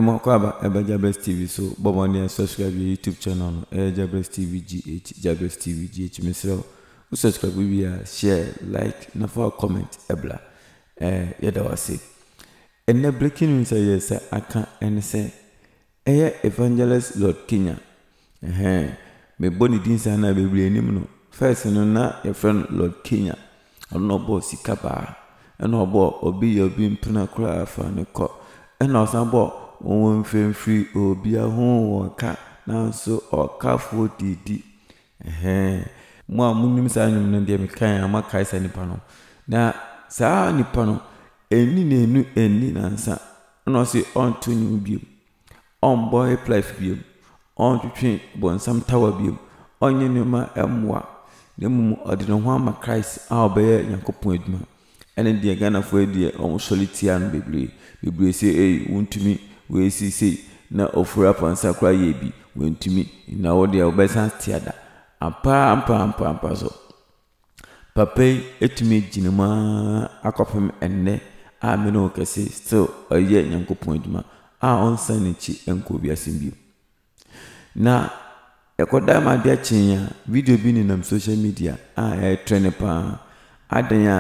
Mokwaba eba Jables TV so bomoni subscribe YouTube channel no Jables TV GH Jables TV GH mesro subscribe we share like na for comment ebla yeda wase enne breaking news yes aka ene se evangelist Lord Kenya me boni din sa na bebre anim no first no na your friend Lord Kenya ono bo sikaba eno bo obi mpena kura afa ne ko eno osan bo won free obi ahun wonka na so okafo didi mo amunim sa nyum no de me kan amaka isa nipa no na sa nipa no eni na nsa no se on to nyu bi on boy life bi on twetwe bonsam tawa bi onye nyuma emwa ne mu ode no ho ama Christ a obeye Yakopon aduma ene de Ghana fo de on solitia no bebre se wontumi we si na ofura pansa kra ye bi wontumi na wo de obesa tiada ampa so papai etumi jinima akopem enne a me no kase still oye Yakopon aduma a on sanichi enko bi asimbi na ekoda ma bia chinya video bi ni nam social media trend pa adanya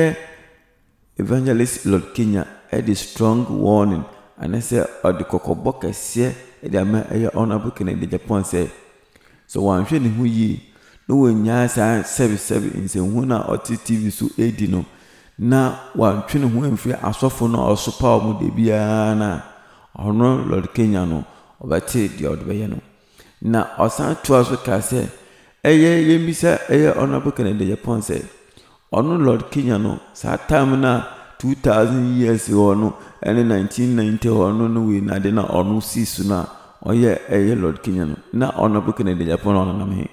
evangelist Lord Kenya the strong warning and I say the kokobo kese the ama honorable Kennedy Japan say so wan hwe ni hu yi no wonya sa service in se hu na TV so edi no na wan hwe ni hu amfiri asofo no osopa mu de bia na ono Lord Kenya no obate di odbeye no na osan to aso ka se yemisa honorable Kennedy Japan say ono Lord Kenya no sa time na 2000 years ono and 1990 ono no we na de na ono sisu na oye Lord Kenya no na honorable Kennedy Japan ono na me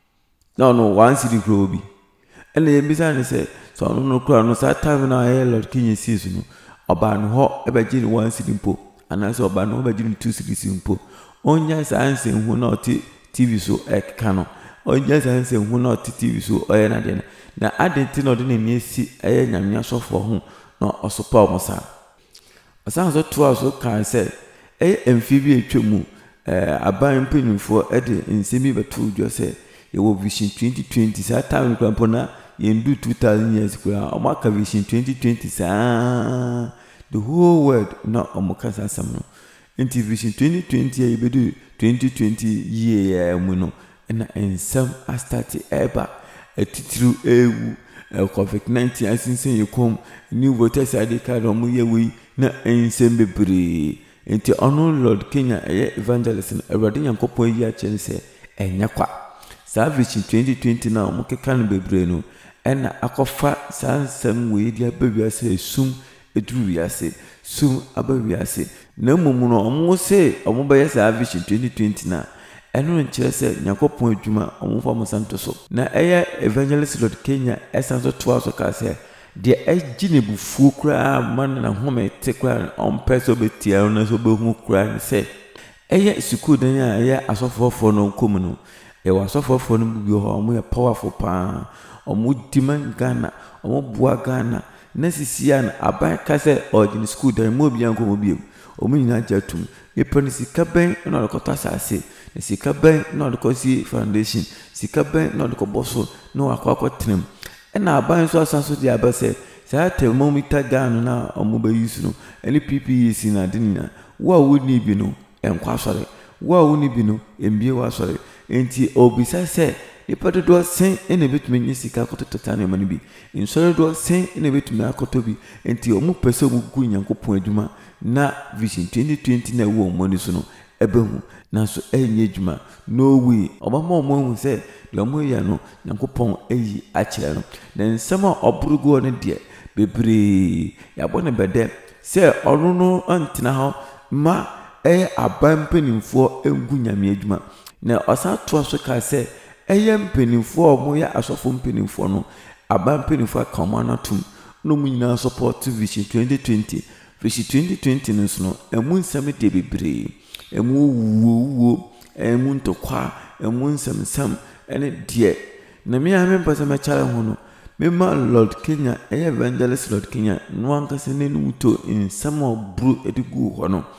no one city grow bi and yemisa ne say so ono no kura no sa time na Lord Kenya sisu no oba no ho ebeji one city mpo anase oba no ebeji 2 cities mpo onya sanse hu na TV so ekano onya sanse hu na TV so oye na de na adenti no de ne esi nyamnya sofo ho na osopa omosa asan so to aso kan se emfibi etwemu aban mpenifo de nsemi beto dwo se ye vision 2020 sa time kwampo na yendu 2000 years kwa omaka vision 2020 sa the whole world na omokasa sam no inti vision 2020 ye bedu 2020 year mu no na ensam astart eba etitru ewu COVID-19 asinsen yekom new voters ID card omo yewi na ensem bebre enti ono Lord Kenya evangelist Awurade Yakopon yi a chense enya kwa sa vision 2020 na omo keka no bebre no na akofa sansam we dia bawiase sum eduru wiase sum abawiase na mumu no omo se omo be sa vision 2020 na eno nkyere se Yakopon adwuma omo fa mo santo so na evangelist Lord Kenya esanso to aso ka se de agine bufu kura man na home te kura on peso betia na so behu kura se school dan ya asofofo no nkom no wasofofo no bi ho omo powerful pa omo demand Ghana omo bua Ghana na sisia na aban ka se ogine school dan mo bi anko mo bi omo nyina jatum yepani sika ben na lokota sase sika ben na lokosi foundation sika ben na lokoboso no akwa trim na aban so asanso dia abase sa thermometer gun na omo be use no any PPE na dinina wa woni bi no enkwa sore wa woni bi no embie wa sore enti obisa se ipato do sen ene betumi nyi sika kototota na mani bi insore do sen ene betumi akoto bi enti omo pese omo gu Yakopon adwuma na vision 2020 na wo omo ni so no ebehu na so enye adwuma no way obama omo hu se lomo ya no Yakopon eyi akire no na nsema oburugo ne de bebre yabo ne bede se onu no antina ho ma aban penimfo engu nyame adwuma na osa to aso ka se penimfo omo ya asofo penimfo no aban penimfo akamana tum no mu nyina support vision 2020 vision 2020 no so no emu nsam de bebre emu wuwo emu ntokwa emu nsam ene de na me amempa se mechare ho no mema Lord Kenya evangelist Lord Kenya no anka se ne nuto nsam obru edigu ho no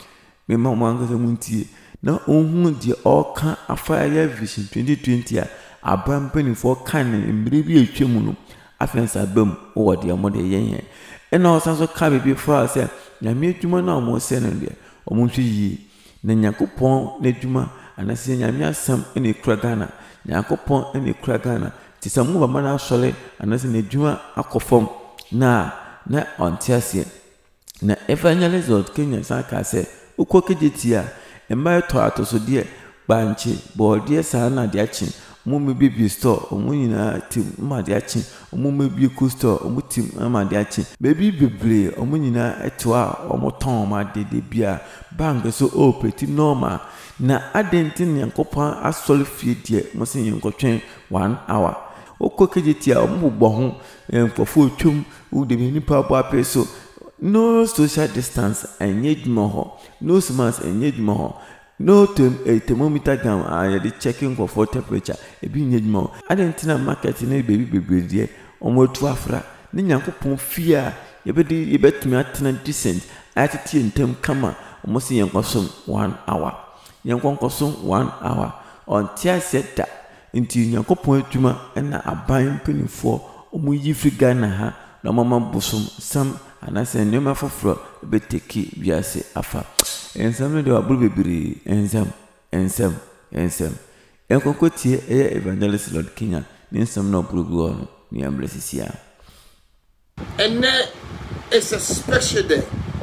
me ma mo ankasa muntie na ohun de oka afaya vision 2020 a abampani for kan mmire bi atwam no afensa bam wo de mo de yen ena osanso ka bibi for say nyame adwuma na mo se no de omo hwe yi na Nyankopɔn na adwuma anase nyame asam ene kura Ghana Nyankopɔn ene kura Ghana ti samu ba mana asole anase na adwuma akofom na ontiasie na evangelist Kenya saka se ukokejetia emma to atoso de banche boardie sa na de achi mo mebi store omo nyina tim ma de achi omo mebi ku store omo tim ma de achi bebi bebre omo nyina eto a omo ton ma de bia bank so opeti normal na adentin Nyankopɔn asole fie de mo se yinkotwen 1 hour ukokejetia omo bɔ ho enfofo twum u de nipa bo apeso no social distance engagement ho no smas engagement ho no thermometer gun ya de checking for temperature e bi engagement adentina market na bebi bebredie omotu afra ne Nyankopɔn fia ye betumi atena decent atiti entem kama omo se yenkosom 1 hour yenkonkosom 1 hour on tia seta nti Nyankopɔn adwuma na aban penifo omo yi fri Ghana ha na mama bosom sam anase nyoma foforo beteki biase afa ensam de waburu bebiri ensam enkonkotie evangelist Lord Kenya ensam no burugu on ni amblesisia. And then it's a special day.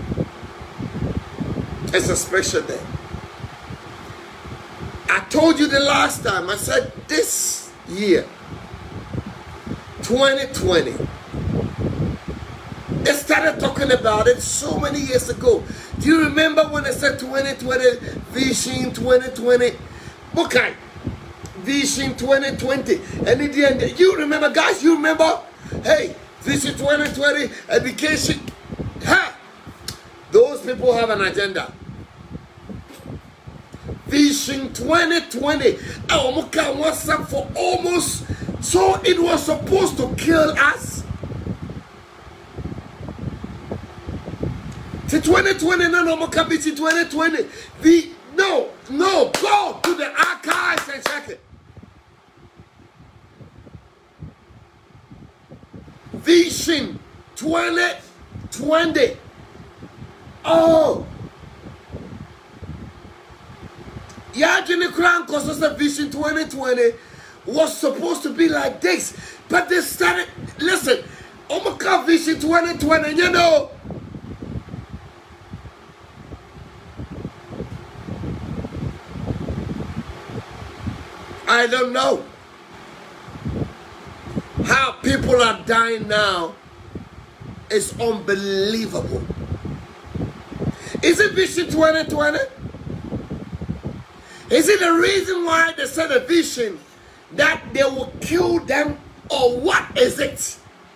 It's a special day. I told you the last time, I said this year 2020, they started talking about it so many years ago. Do you remember when they said 2020, Vision 2020? Okay, Vision 2020. And in the end, you remember, guys, you remember? Hey, Vision 2020, education. Ha! Those people have an agenda. Vision 2020. Omoka was up for almost, so it was supposed to kill us. To 2020, no Omoka Vision 2020. No, go to the archives and check it. Vision 2020. Oh. Yajini Crown Costa Vision 2020 was supposed to be like this. But they started, listen, Omoka Vision 2020, you know. I don't know how people are dying now. It's unbelievable. Is it Vision 2020? Is it the reason why they said a vision that they will kill them, or what is it?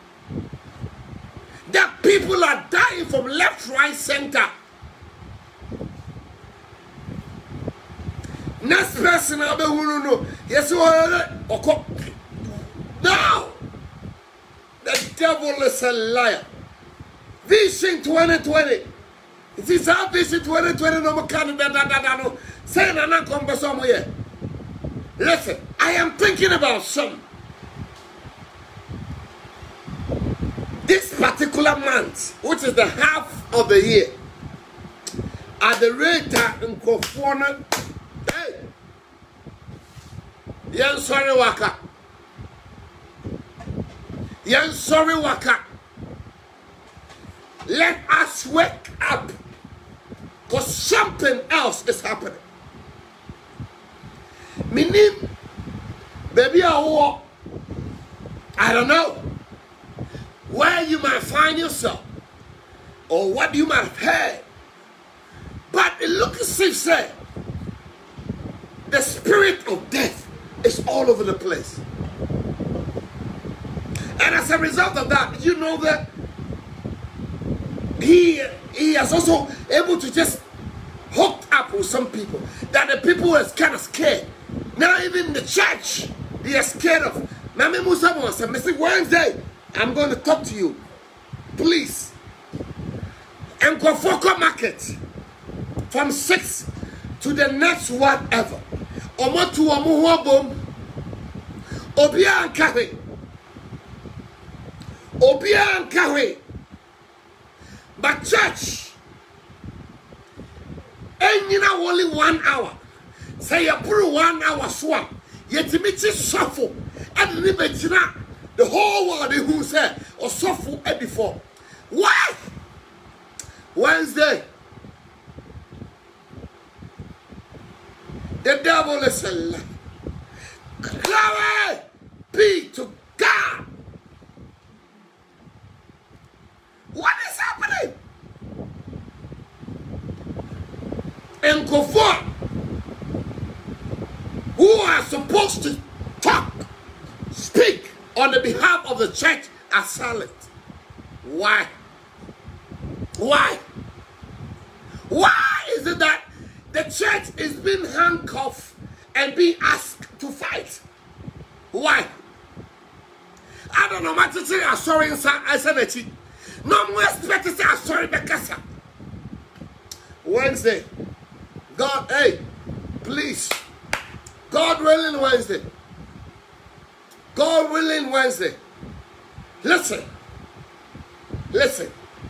That people are dying from left, right, center. Next person I'll be no. Yes, no. The devil is a liar. Vision 2020. It is our Vision 2020. No candidate. Say na come somewhere. Listen, I am thinking about some. This particular month, which is the half of the year, at the rate in Kofona, hey, yan sorry waka. Yan sorry waka. Let us wake up, because something else is happening. Meaning, baby, I don't know where you might find yourself or what you might have heard, but it looks as if, say, the spirit of death is all over the place. And as a result of that, you know that he is also able to just hook up with some people, that the people is kind of scared. Now even the church, they are scared of. Mami Musa said, Mr. Wednesday, I'm going to talk to you. Please. And Kofoko market. from 6 to the next whatever. Omo to omo ho bom. Obia nkawe. Obia nkawe. But church, enyina only 1 hour. Say you put 1 hour swap. Yet me suffer and libertina the whole world who said or suffer at before. Why? Wednesday. The devil is a lie. Glory be to God. What is happening? And go forth. Who are supposed to talk, speak on the behalf of the church are silent. Why? Why? Why is it that the church is being handcuffed and being asked to fight? Why? I don't know what to say. I'm sorry, I said it. No more expect to say I'm sorry, Bekasa. Wednesday. God, hey, please. God willing Wednesday. God willing Wednesday. Listen. Listen.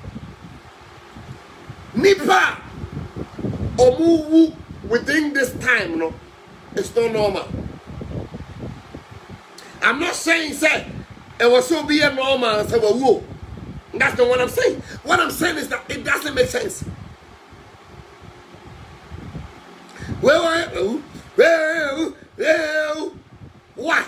Nipa omuwu within this time, no, it's not normal. I'm not saying say it was so be a normal and say whoa. That's not what I'm saying. What I'm saying is that it doesn't make sense. Well, why?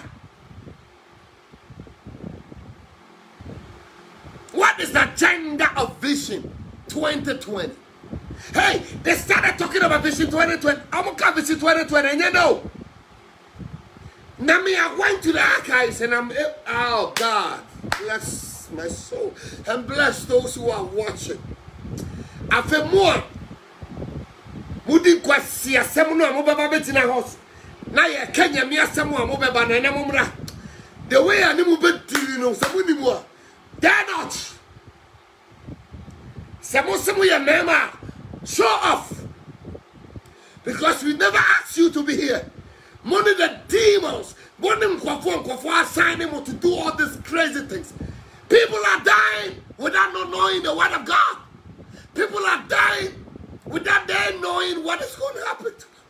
What is the agenda of Vision 2020? Hey, they started talking about Vision 2020. I'm going to come Vision 2020, and you know. Now me, I went to the archives, and I'm, oh God, bless my soul, and bless those who are watching. I feel more. Mudi kwa si asemu no amobeba betina house na ye kenya mi asemu amobeba na ne mumra the way animu betiri no samu ni mu a dare not semu ye mema show off because we never asked you to be here. Money the demons money kwafo assign them to do all these crazy things. People are dying without not knowing the word of God. People are dying without them knowing what is going to happen to them.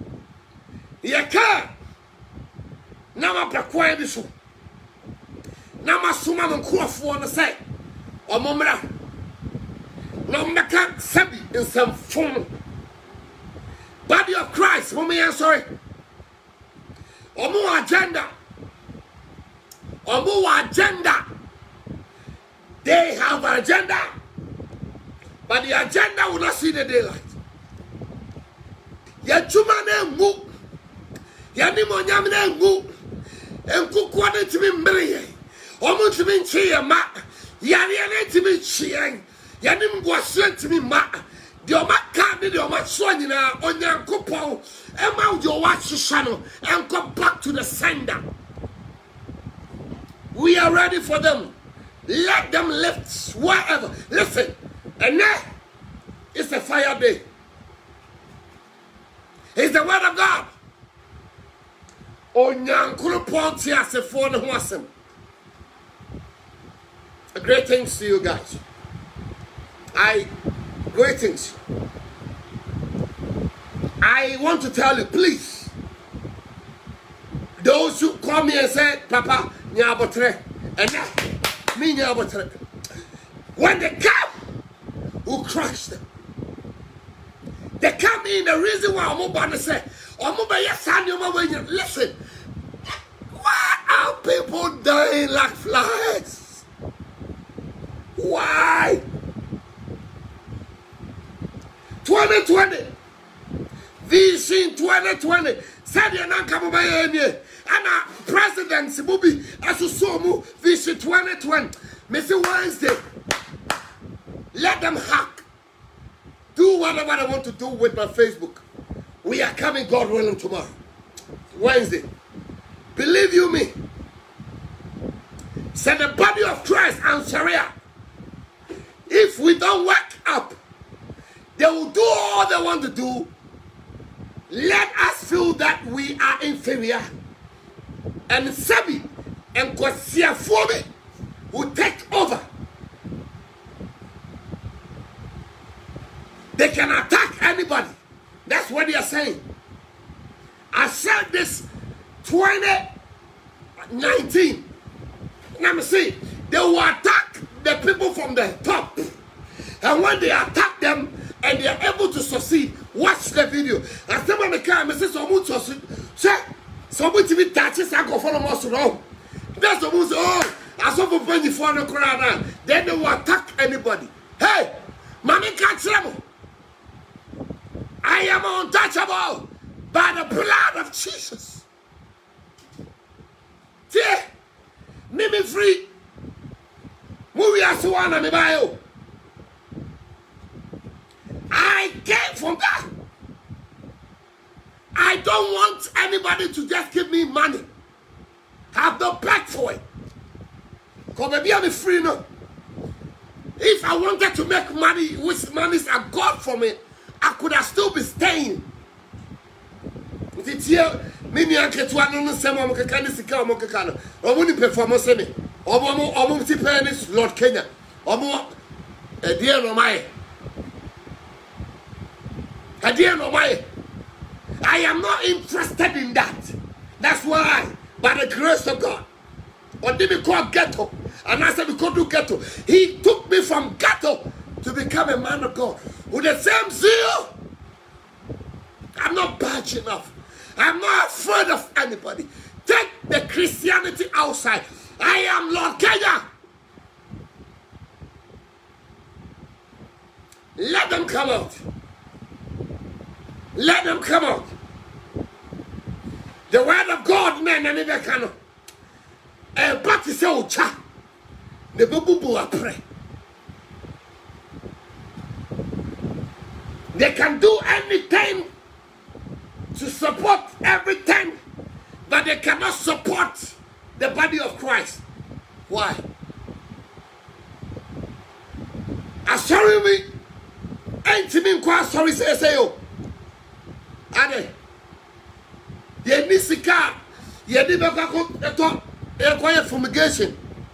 Yeka. Nama prakwa bisu. Nama suma mkrofo no say. Omomra. No meka sabi in some form. Body of Christ, I'm sorry. Omo agenda. Omo agenda. They have an agenda. But the agenda will not see the daylight. Ya chuma ne ngu. Ya ni mo nyam ne ngu. Enku kwa ne timi mbere. Omo timi nchi ya ma. Ya ni ne timi nchi ya. Ya ni mgwaswe timi ma. Di oma kandi di oma chwa nyina onyankopon. Ema ujo wa shishano. And come back to the sender. We are ready for them. Let them lift wherever. Listen. And now, it's a fire day. It's the word of God. Greetings to you guys. Greetings. I want to tell you, please. Those who call me and say, Papa, nyabotre, and now, me nyabotre. When they come, who crushed them. They come in, the reason why I'm about to say, listen, why are people dying like flies? Why? 2020, Vision 2020, said you're not coming by any, and our president, Sibubi, Asusomu, Vision 2020, Mr. Wednesday. Let them hack. Do whatever I want to do with my Facebook. We are coming, God willing, tomorrow. Wednesday. Believe you me. Said the body of Christ and Sharia. If we don't wake up, They will do all they want to do. Let us feel that we are inferior. And Sabi and Kwasia Fobe will take over. They can attack anybody. That's what they are saying. I said this 2019. Let me see. They will attack the people from the top. And when they attack them and they are able to succeed, watch the video. I said when they come, I say someone to say someone to be touches and go follow us around. That's the most I saw for 24 the crowd. Then they will attack anybody. Hey, mommy can't trouble. I am untouchable by the blood of Jesus. Yeah, me free. Movie as one and me bio. I came from that. I don't want anybody to just give me money. Have no back for it. Because maybe I'm free now. If I wanted to make money, which monies are God for me, I could have still be staying. It's here. Many are getting one on the same performance. Lord Kenya. I am not interested in that. That's why, by the grace of God, or did we call ghetto? And I said we could do ghetto. He took me from ghetto to become a man of God with the same zeal. I'm not bad enough. I'm not afraid of anybody. Take the Christianity outside. I am Lord Kenya. Let them come out. Let them come out. The word of God, man, and never can. But to say, oh, cha, the bubu are pray. They can do anything to support everything, but they cannot support the body of Christ. Why? Sorry me. Ain't me quite sorry say yo. Ade. Ye ni sika. Ye di be kwa eto e kwa fumigation.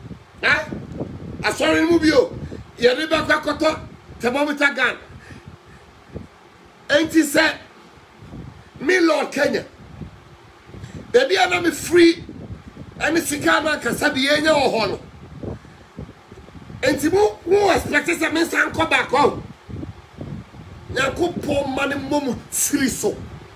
Sorry mu bio. Ye di be kwa koto thermometer gun. Ain't he said me Lord Kenya. Baby I me free. And sika na kasa bi enya wo ho no. Enti mo expect say me san come back home. Yakupon mani momu siriso.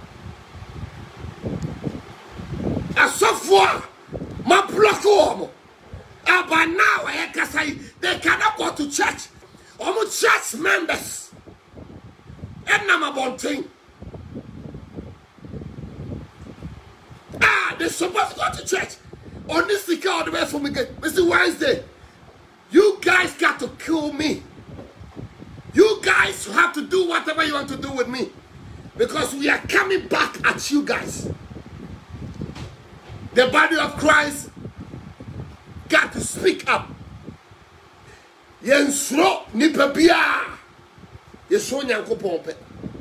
Asofwa ma block omo. But now I can say they cannot go to church. Almost church members. And nama bonting. They're supposed to go to church. On this sticker all the way from me. Mr. Wednesday. You guys got to kill me. You guys have to do whatever you want to do with me. Because we are coming back at you guys. The body of Christ got to speak up. Yensro nipabia. Yeso nyanko pompe.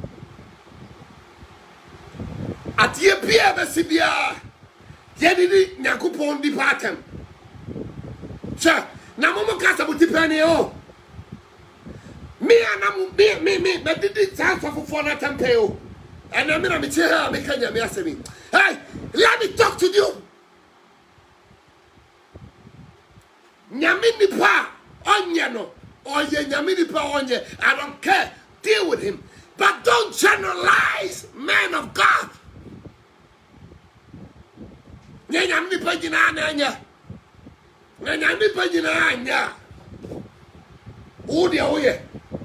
Atie bia besibia. Yedidi nyanko pon di patem. Cha na momo kasa butipane o. Me did time for that temple. And I'm going to tell me, hey, let me talk to you. Nyamini pa onyano, oye nyamini pa onye. I don't care. Deal with him, but don't generalize, man of God. Nyamini pa jina anya. Nyamini pa jina anya. Odi oye.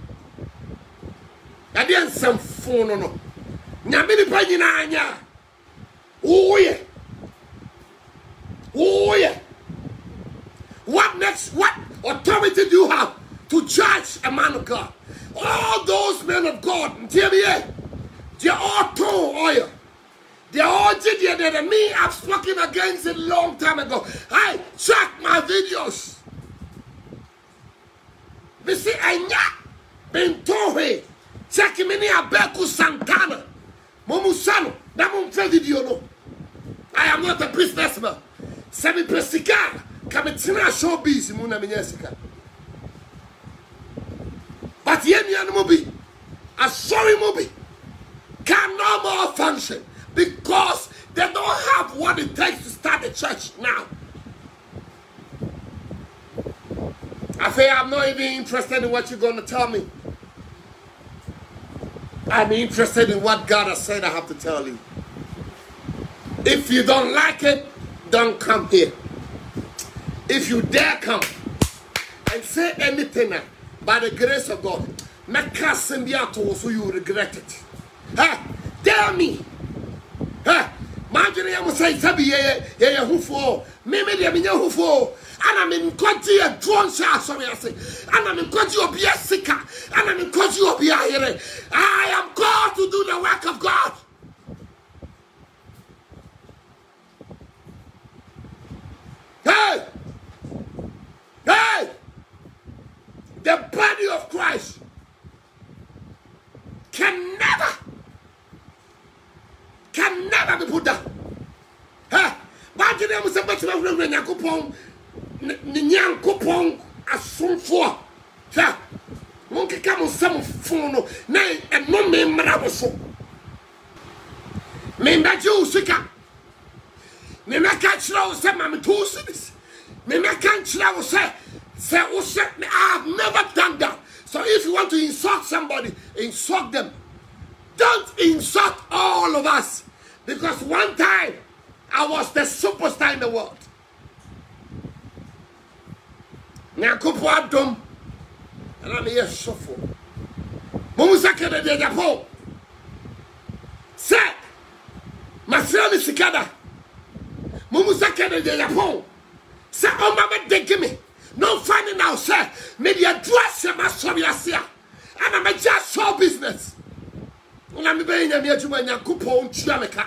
I didn't some phone no. Nyamini pa nyina anya. Oh yeah. Oh yeah. What next? What authority do you have to judge a man of God? All those men of God, they're all too oil. They're all did that me. I've spoken against it a long time ago. Hey, check my videos. Me see anya been told. check me ni Abeku Santana. Momusano, that mum video no. I am not a businessman. Semi Pesika, Kamitina showbiz, Muna Minesika. But Yemian Mobi, a sorry Mobi, can no more function because they don't have what it takes to start the church now. I say I'm not even interested in what you're going to tell me. I'm interested in what God has said I have to tell you. If you don't like it, don't come here. If you dare come and say anything by the grace of God, make us send you out so you regret it. Hey, dare me. Hey, imagine I must say, Sabi, yeah, who for? Maybe they mean who for? And I'm in country a drone shot, sorry, I say. And I'm in country of be a sicker. And I'm in country of be a hearing. I am called to do the work of God. Hey! Hey! The body of Christ can never be put down. Hey! But you know, Nyankopon asomfo ha wonke kam sam fon no na eno me mra so me ndaje usika me meka kira wo se mam to cities me meka kira wo se I have never done that. So if you want to insult somebody, insult them. Don't insult all of us, because one time I was the superstar in the world. Nyankopon adom ana me yesofo momusaka de Japan se masira mi sikada momusaka de Japan se o mama de gimme no finding out say media dress ma sorry asia ana me just show business una me be nya me aduma Nyankopon tua meka.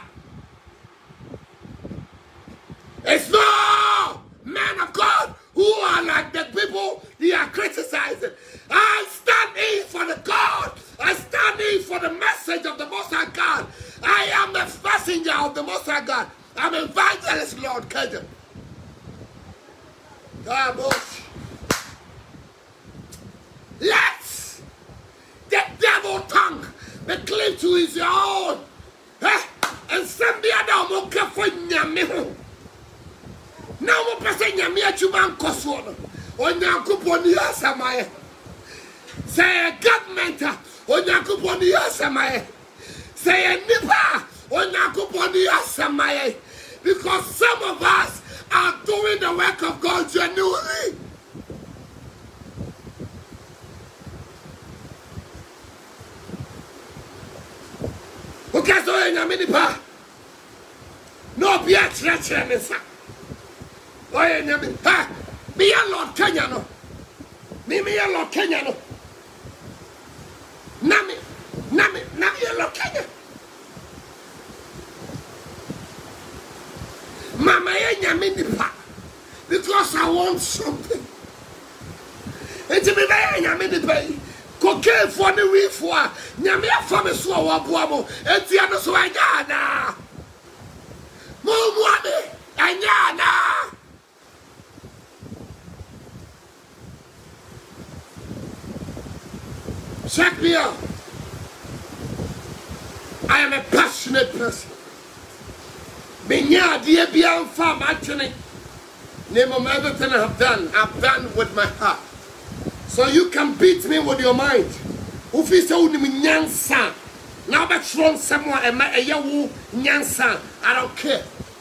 It's no man of God who are like the people they are criticizing. I stand in for the God. I stand in for the message of the Most High God. I am the messenger of the Most High God. I'm evangelist Lord Kajan. Let the devil tongue be cleaved to his own. And send the other mocha for Nyamihu. Now mo pese nyame adwuma nkoso no Onyankopon ni asamaye say government Onyankopon ni asamaye say nipa Onyankopon ni asamaye, because some of us are doing the work of God genuinely. Okay, so nyame nipa no be a church nisa. Oh, ha! Me a Lord Kenya no. Me a Lord Kenya no. Nami a Lord Kenya. Mama nyame nipa, because I want something. It's me nyame nipa. Cocaine for the reef for nyame afa me so wa boamo. Etia no so anya na. Mo muame anya na. Check me out. I am a passionate person. Menya dear beyond farm actually. Name of everything I've done with my heart. So you can beat me with your mind. If you say nyansa, now that's wrong somewhere and my nyansa, I don't care.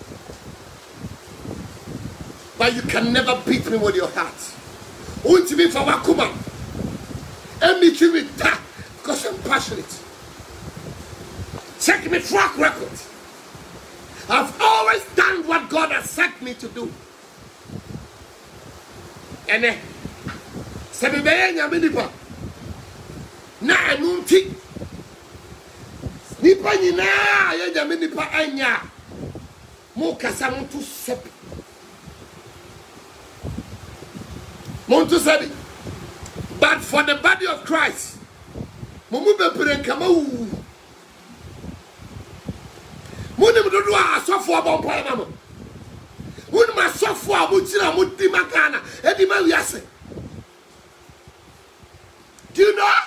But you can never beat me with your heart. Won't you be for Wakuma? And me to with that because I'm passionate. Check my track record. I've always done what God has sent me to do. And then, Sabibaya Yaminipa. Na anunti. Nipa nina Yaminipa anya. Mokasa muntu sepi. Muntu sepi. But for the body of Christ, Mumu bepere nkama wu. Muni mdodo a asofo abompo ya mama. Muni masofo a mutira muti makana. Edi ma wiase. Do you know?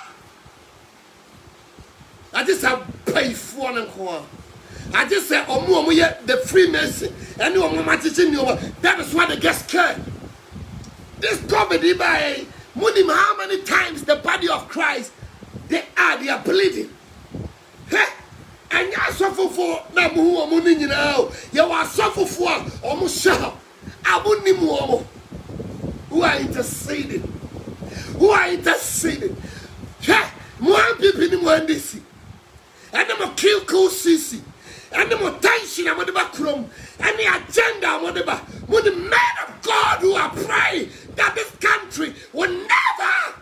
I just have pay for and call. I just say omu yet the Freemason and you are teaching you. That is why they get scared. This comedy by money, how many times the body of Christ they are bleeding. Hey, and you suffer for na mu money now. You are suffer for almost shout. Abunimu. Who are interceding? Who are interceding? Hey, more people in one this. And them kill Sisi. And them tension I'm the back room. And the agenda I'm the back. With the men of God who are praying that this country will never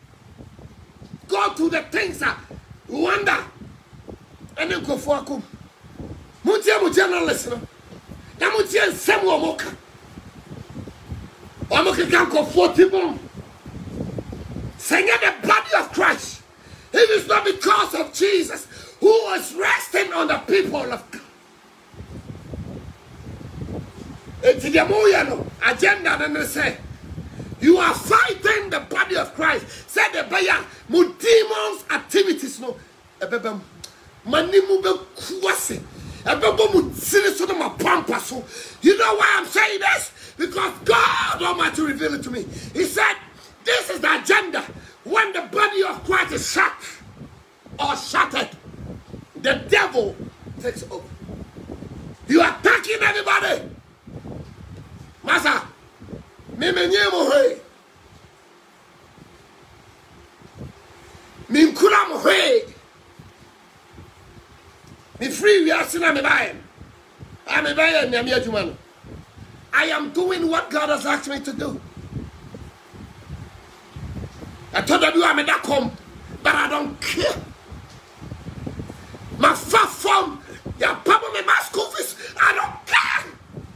go to the things that wonder. And then go for a cum. Muntia listener. Namutia Samuel Moka. Omoka can go 40 bomb. Saying the body of Christ. It is not because of Jesus who was resting on the people of God. It's the Moyano agenda, and they say, you are fighting the body of Christ. Said the Bayan, demons activities no. Manimu kwase. You know why I'm saying this? Because God Almighty revealed it to me. He said, this is the agenda. When the body of Christ is shut or shattered, the devil takes over. You are attacking everybody. Master, me menyemo hey. Me nkura mo hey. Me free we are sina me buy. I'm a buyer nyame adwuma no. I am doing what God has asked me to do. I told you I'm in that come, but I don't care. My far from your papa me my school fees, I don't care.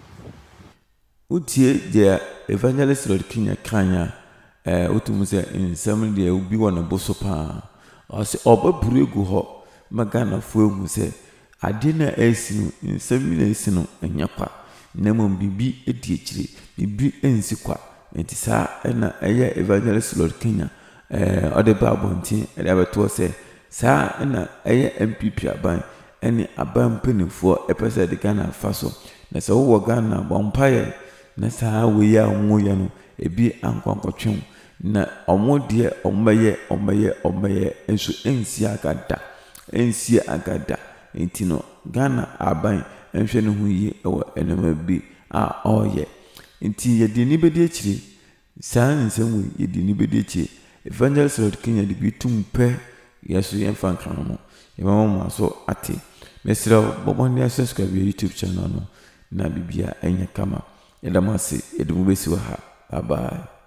Utie the evangelist Lord Kenya Kanya, utumuse in some day will be one of Bosopa, or say Oba Buregu ho, Magana Fumu I didn't ask you in 7 days and Yapa, Nemon Bibi a teacher, Bibi and Siqua, and Tisa and a evangelist Lord Kenya. Other Babonti, and ever to say, Sir, and a MPP aban, any aban penny for a person the Ghana Faso. That's all Ghana, Bompire, Nasa, we are Moyano, a be unconcochum. Na omo dear, omaye, and so Ensia Agada, Intino, Ghana aban, and Shannon who ye or enemy be all ye. Inti ye dinibedi, San and some way ye dinibedi. Evangelist Lord Kenya de bi tumpe yeso yemfa nkramo yemama so ate mesra bobonde subscribe YouTube channel no na bibia enya kama yedamase edumubesi wa ha bye bye.